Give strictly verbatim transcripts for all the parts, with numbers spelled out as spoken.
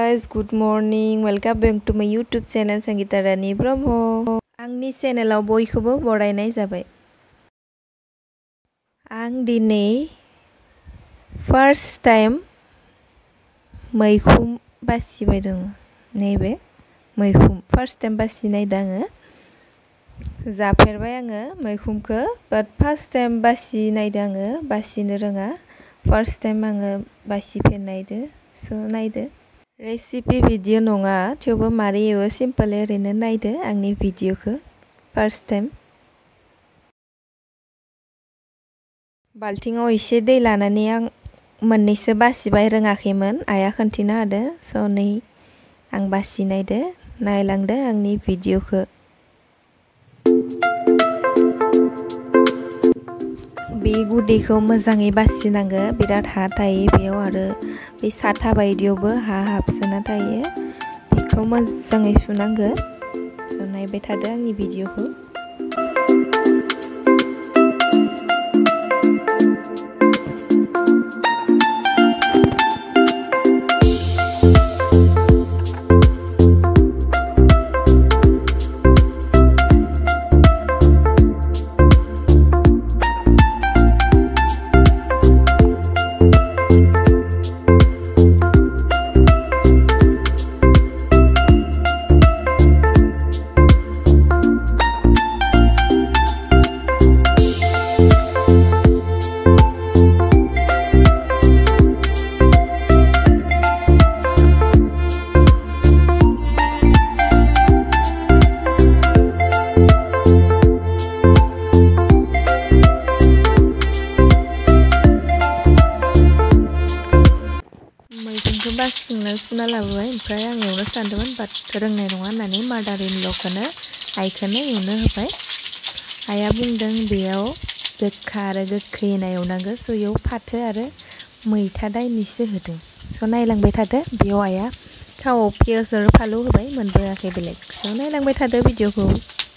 guys, good morning. Welcome back to my YouTube channel Sangeeta Rani Brahmo. आंनि चेनेलाव बयखौबो बरायनाय जाबाय। आं दिनै फार्स्ट टाइम मैखुम बासिबाय दं। नैबे मैखुम फार्स्ट टाइम बासिनायदों आङो। जाफेरबाय आङो मैखुमखौ बाट फार्स्ट टाइम बासिनायदों आङो बासिनो रोङा। फार्स्ट टाइम आङो बासिफेरनायदो स' नायदो। रेसिपि भिडिअ नङा थेवबो मारै एवो सिम्पल ओरैनो नायदो आंनि भिडिअखौ फार्स्ट टाइम। बाल्थिङाव एसे दै लानानै आं मोननैसो बासिबाय रोङाखैमोन आइया खोन्थिना होदो स' नै आं बासिनायदो नायलांदो आंनि भिडिअखौ। बे गुदैखौ मोजाङै बासिनांगो बिराद हा थायो बेयाव आरो बे साथा बायदियावबो हा हाबसोना थायो बेखौ मोजाङै सुनांगो। स' नायबाय थादो आंनि भिडिअखौ। बासिखांना सुना लाबोबाय ओमफ्राय आं एवनो सानदोंमोन बाट रोंनाय नङा होननानै मादार इन ल'खौनो आइखौनो एवनो होबाय। आइया बुंदों बेयाव गोखा आरो गोखै होना एवनांगौ स' बेयाव फाथो आरो मैथा दाइनैसो होदों। स' नायलांबाय थादो बेयाव आइया थावआव पियास आरो फानलु होबाय मोनबोआखै बेलेग स' नायलांबाय थादो भिडिअखौ।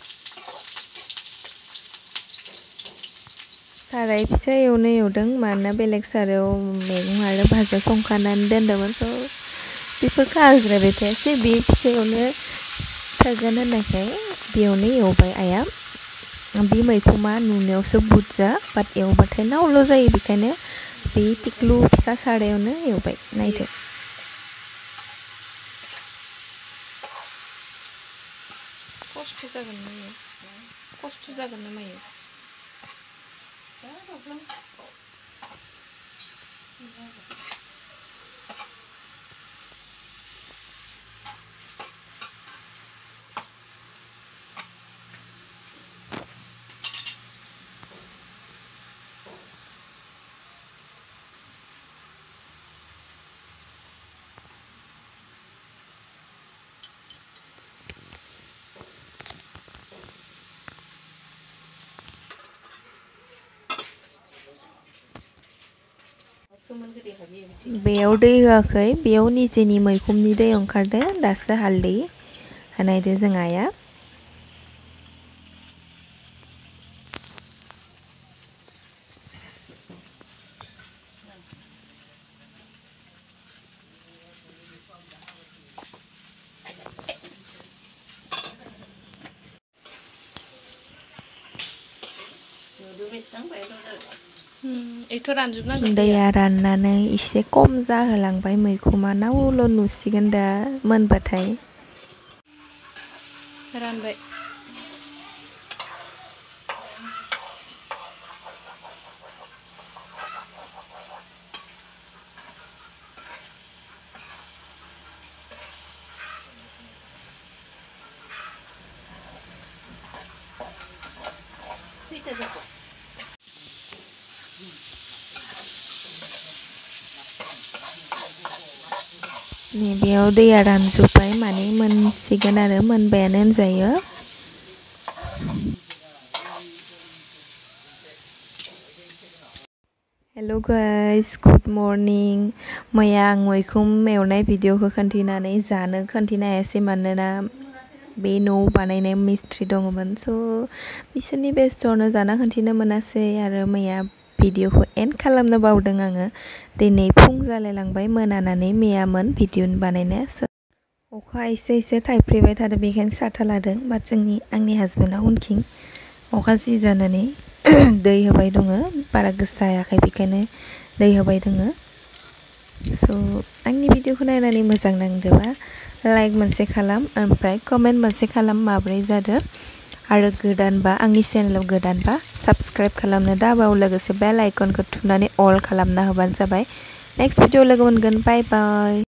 साराय फिसा एवनो एवदों मानोना बेलेग सारायाव मैगं आरो भाजा संखानानै दोनदोंमोन स' बेफोरखौ आज्रायबाय थायासै बे फिसायावनो थागोन होननायखाय बेयावनो एवबाय आइया। बे मैखुमा नुनायावसो बुरजा बाट एवबाथाय नावल' जायो बेखायनो बे टिक्लु फिसा सारायावनो एवबाय नायदो। खस्थ' जागोन ना मायो खस्थ' जागोन ना मायो बेयाव दै होआखै बेयाव निजेनि मैखुमनि दै ओंखारदो दासो हालदै होनायदो जों आइया। दैया राननानै एसे खम जाहोलांबाय मैखुमा नावल' नुसिगोन दा मोनबाथाय। रानबाय बेयाव दैया रानजोब्बाय माने मोनसिगोन आरो मोनबायानो होनजायो। Hello guys good morning. मैया आं मैखुम एवनाय भिडिअखौ खोन्थिनानै जानो खोन्थिनो हायासै मानोना बे न' बानायनाय मिस्ट्रि दङमोन स' बिसोरनि बेस्थ'आवनो जाना खोन्थिनो मोनासै आरो मैया भिडिअखौ एन्ड खालामनो बावदों आङो दिनै फुं जालायलांबाय मोनानानै मैयामोन भिडिअ बानायनो अखा एसे एसे थाइफ्रिबाय थादों बेखायनो साथा लादों बाट जोंनि आंनि हासबेन्डआ उनथिं अखा जि जानानै दै होबाय दङ बारा गोसा हायाखै बेखायनो दै होबाय दङ स' आंनि भिडिअखौ नायनानै मोजां नांदोंबा लाइक मोनसे खालाम ओमफ्राय कमेन्ट मोनसे खालाम माब्रै जादों आरो गोदानबा आंनि चेनेलाव गोदानबा साबस्क्राइब खालामनो दाबाव लोगोसे बेल आइकनखौ थुनानै अल खालामना होबानो जाबाय नेक्स्ट भिडिअ लोगो मोनगोन बाय बाय